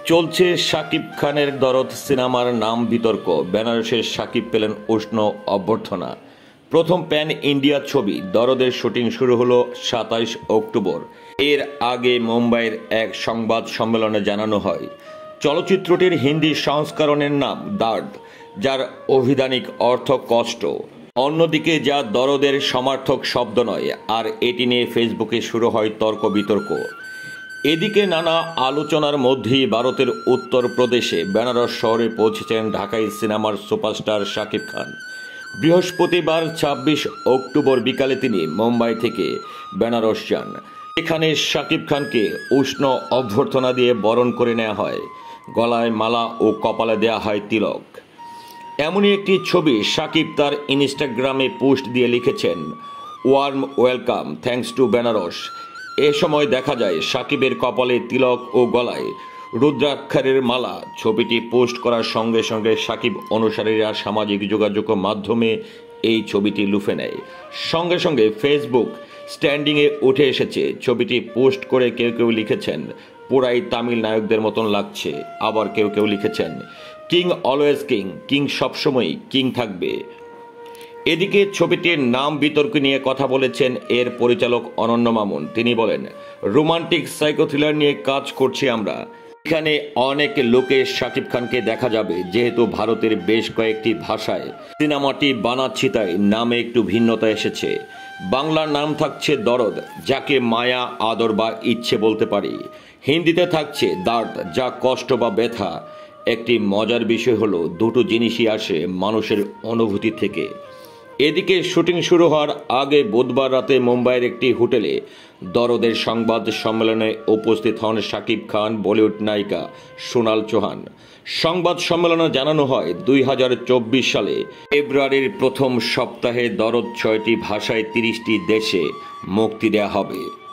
চলছে শাকিব খানের দরদ সিনেমার নাম বিতর্ক। বেনারসের শাকিব পেলেন উষ্ণ অভ্যর্থনা। প্রথম প্যান ইন্ডিয়া ছবি দরদের শুটিং শুরু হলো 27 অক্টোবর। এর আগে মুম্বাইয়ের এক সংবাদ সম্মেলনে জানানো হয় চলচ্চিত্রটির হিন্দি সংস্করণের নাম দার্দ, যার অভিধানিক অর্থ কষ্ট। অন্যদিকে যা দরদের সমার্থক শব্দ নয়, আর এটি নিয়ে ফেসবুকে শুরু হয় তর্ক বিতর্ক। এদিকে নানা আলোচনার মধ্যেই ভারতের উত্তরপ্রদেশে বেনারস শহরে পৌঁছেছেন ঢাকাই সিনেমার সুপারস্টার শাকিব খান। বৃহস্পতিবার 26 অক্টোবর বিকালে তিনি মুম্বাই থেকে বেনারস যান। এখানে শাকিব খানকে উষ্ণ অভ্যর্থনা দিয়ে বরণ করে নেওয়া হয়। গলায় মালা ও কপালে দেয়া হয় তিলক। এমনই একটি ছবি শাকিব তার ইনস্টাগ্রামে পোস্ট দিয়ে লিখেছেন, warm welcome, thanks to Benaras. এ সময় দেখা যায় শাকিবের কপালে তিলক ও গলায় রুদ্রাক্ষরের মালা। ছবিটি পোস্ট করার সঙ্গে সঙ্গে শাকিব অনুসারীরা সামাজিক যোগাযোগ মাধ্যমে এই ছবিটি লুফে নেয়। সঙ্গে সঙ্গে ফেসবুক স্ট্যান্ডিংয়ে উঠে এসেছে। ছবিটি পোস্ট করে কেউ কেউ লিখেছেন, পুরাই তামিল নায়কদের মতন লাগছে। আবার কেউ কেউ লিখেছেন, কিং অলওয়েজ কিং, কিং সবসময় কিং থাকবে। এদিকে ছবিটির নাম বিতর্ক নিয়ে কথা বলেছেন এর পরিচালক অনন্য মামুন। তিনি বলেন, রোমান্টিক সাইকো থ্রিলার নিয়ে কাজ করছি আমরা। এখানে অনেক লোকে শাকিব খানকে দেখা যাবে, যেহেতু ভারতের বেশ কয়েকটি ভাষায় সিনেমাটি বানাচ্ছি তাই নামে একটু ভিন্নতা এসেছে। বাংলার নাম থাকছে দরদ, যাকে মায়া, আদর বা ইচ্ছে বলতে পারি। হিন্দিতে থাকছে দার্দ, যা কষ্ট বা ব্যথা। একটি মজার বিষয় হলো দুটো জিনিসই আসে মানুষের অনুভূতি থেকে। এদিকে শুটিং শুরু হওয়ার আগে বুধবার রাতে মুম্বাইয়ের একটি হোটেলে দরদের সংবাদ সম্মেলনে উপস্থিত হন শাকিব খান, বলিউড নায়িকা সোনাল চৌহান। সংবাদ সম্মেলনে জানানো হয় 2024 সালে ফেব্রুয়ারির প্রথম সপ্তাহে দরদ 6টি ভাষায় 30টি দেশে মুক্তি দেওয়া হবে।